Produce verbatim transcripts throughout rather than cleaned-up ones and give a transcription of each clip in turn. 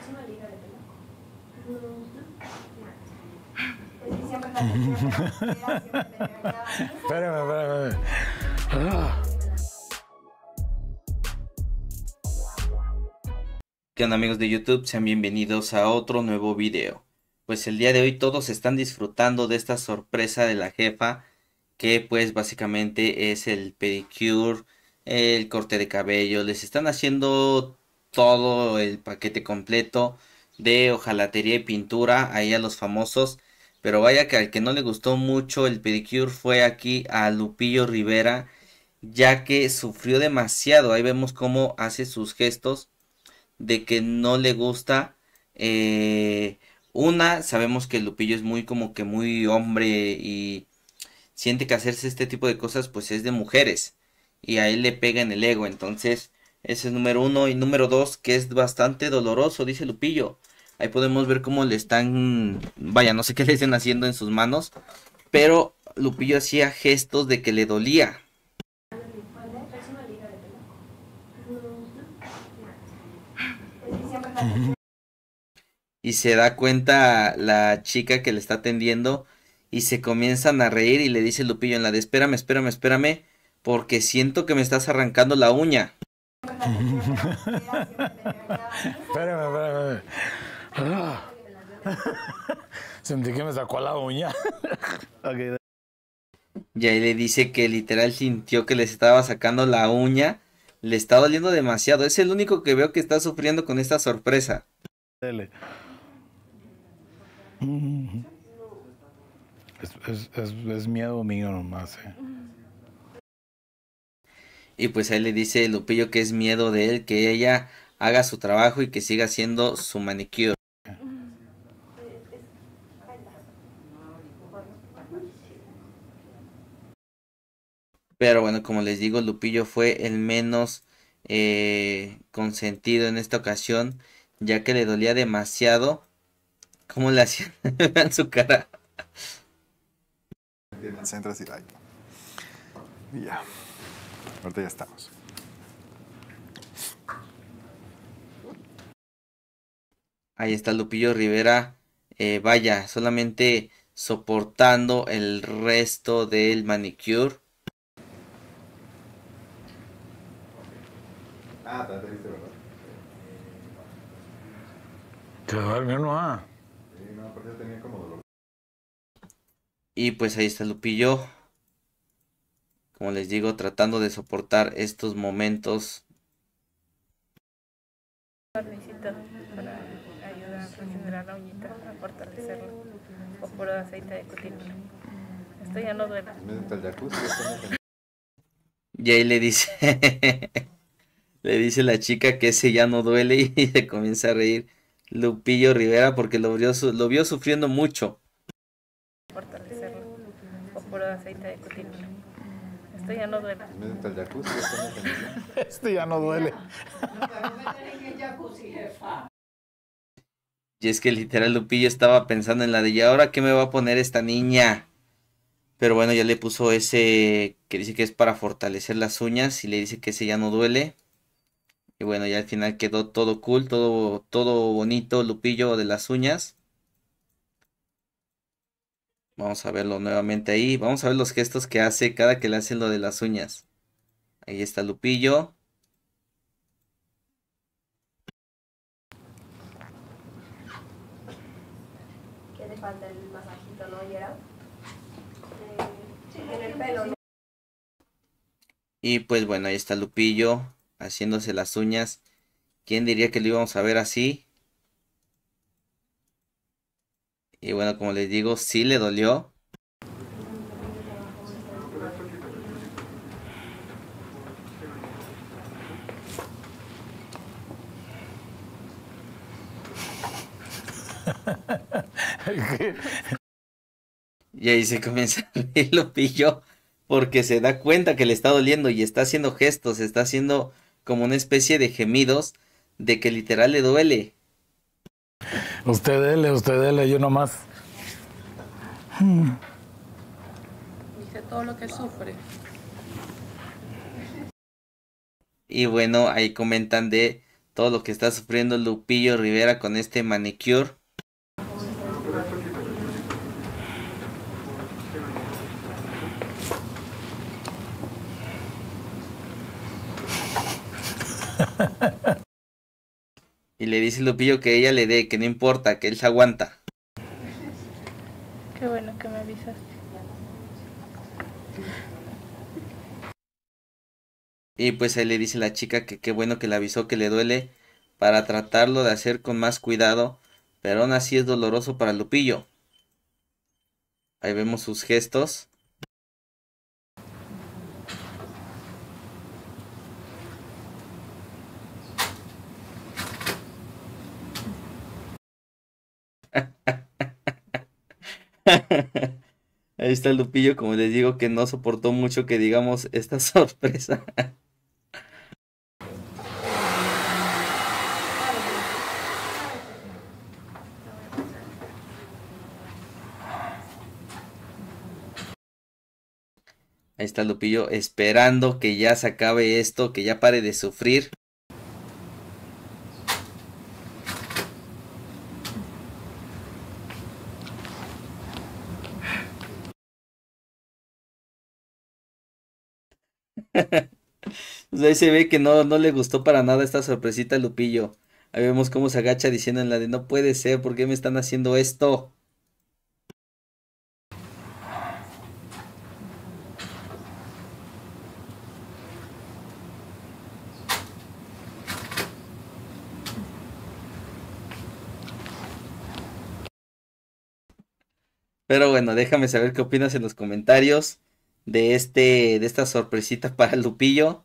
Espérame, espérame. Ah. ¿Qué onda, amigos de YouTube? Sean bienvenidos a otro nuevo video. Pues el día de hoy todos están disfrutando de esta sorpresa de la jefa, que pues básicamente es el pedicure, el corte de cabello. Les están haciendo todo el paquete completo de hojalatería y pintura ahí a los famosos. Pero vaya que al que no le gustó mucho el pedicure fue aquí a Lupillo Rivera, ya que sufrió demasiado. Ahí vemos cómo hace sus gestos de que no le gusta. eh, una, sabemos que Lupillo es muy como que muy hombre y siente que hacerse este tipo de cosas pues es de mujeres y a él le pega en el ego. Entonces ese es número uno. Y número dos, que es bastante doloroso, dice Lupillo. Ahí podemos ver cómo le están, vaya, no sé qué le estén haciendo en sus manos, pero Lupillo hacía gestos de que le dolía. Y se da cuenta la chica que le está atendiendo y se comienzan a reír y le dice Lupillo en la de espérame, espérame, espérame, porque siento que me estás arrancando la uña. Espérame, espérame. Ah. Sentí que me sacó la uña. Okay. Y ahí le dice que literal sintió que le estaba sacando la uña. Le está doliendo demasiado. Es el único que veo que está sufriendo con esta sorpresa. Dele. Es, es, es, es miedo mío nomás, eh. Y pues ahí le dice Lupillo que es miedo de él, que ella haga su trabajo y que siga haciendo su manicure. Pero bueno, como les digo, Lupillo fue el menos eh, consentido en esta ocasión, ya que le dolía demasiado. ¿Cómo le hacían? Vean su cara. Centras y ahí. Y ya. Ahorita ya estamos. Ahí está Lupillo Rivera. Eh, vaya, solamente soportando el resto del manicure. Ah, te viste, ¿verdad? ¿Te duerme uno, ah? Sí, no, aparte tenía como dolor. Y pues ahí está Lupillo. Como les digo, tratando de soportar estos momentos. Barnicito para ayudar a regenerar la uñita, a fortalecerla, o puro aceite de cotinol. Esto ya no duele. Métete al jacuzzi, ya estamos en... Y ahí le dice, le dice la chica que ese ya no duele y se comienza a reír Lupillo Rivera porque lo vio, su- lo vio sufriendo mucho. Fortalecerla, o puro aceite de cotinol. Esto ya no duele. Métete al jacuzzi, ya estamos en... Este ya no duele. Y es que literal Lupillo estaba pensando en la de, ¿y ahora qué me va a poner esta niña? Pero bueno, ya le puso ese que dice que es para fortalecer las uñas y le dice que ese ya no duele. Y bueno, ya al final quedó todo cool, todo, todo bonito, Lupillo de las uñas. Vamos a verlo nuevamente ahí. Vamos a ver los gestos que hace cada que le hace lo de las uñas. Ahí está Lupillo. Que le falta el masajito, ¿no, Gerard? Eh, sí, en el pelo, ¿no? Y pues bueno, ahí está Lupillo haciéndose las uñas. ¿Quién diría que lo íbamos a ver así? Y bueno, como les digo, sí le dolió. Y ahí se comienza a reír Lupillo porque se da cuenta que le está doliendo y está haciendo gestos, está haciendo como una especie de gemidos de que literal le duele. Usted dele, usted dele, yo nomás. Dice todo lo que sufre. Y bueno, ahí comentan de todo lo que está sufriendo Lupillo Rivera con este manicure. Y le dice Lupillo que ella le dé, que no importa, que él se aguanta. Qué bueno que me avisaste. Y pues ahí le dice la chica que qué bueno que le avisó que le duele para tratarlo de hacer con más cuidado, pero aún así es doloroso para Lupillo. Ahí vemos sus gestos. Ahí está Lupillo, como les digo, que no soportó mucho que digamos esta sorpresa. Ahí está Lupillo esperando que ya se acabe esto, que ya pare de sufrir. Pues ahí se ve que no, no le gustó para nada esta sorpresita a Lupillo. Ahí vemos cómo se agacha diciendo en la de no puede ser, ¿por qué me están haciendo esto? Pero bueno, déjame saber qué opinas en los comentarios de este, de esta sorpresita para Lupillo.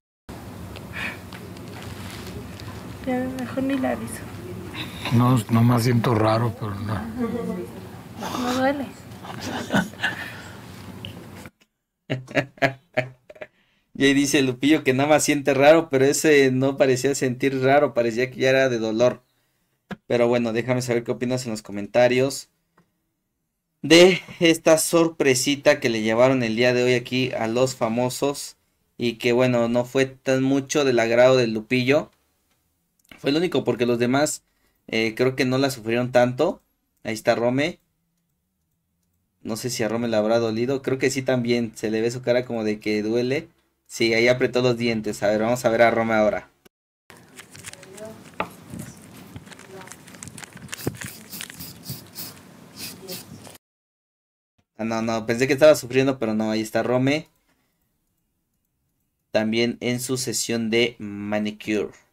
Ya mejor ni la aviso. No, no me siento raro, pero no. No duele. Y ahí dice Lupillo que nada más siente raro, pero ese no parecía sentir raro, parecía que ya era de dolor. Pero bueno, déjame saber qué opinas en los comentarios de esta sorpresita que le llevaron el día de hoy aquí a los famosos. Y que bueno, no fue tan mucho del agrado del Lupillo. Fue el único porque los demás eh, creo que no la sufrieron tanto. Ahí está Rome. No sé si a Rome le habrá dolido. Creo que sí también. Se le ve su cara como de que duele. Sí, ahí apretó los dientes. A ver, vamos a ver a Rome ahora. Ah, no, no, pensé que estaba sufriendo, pero no, ahí está Rome. También en su sesión de manicure.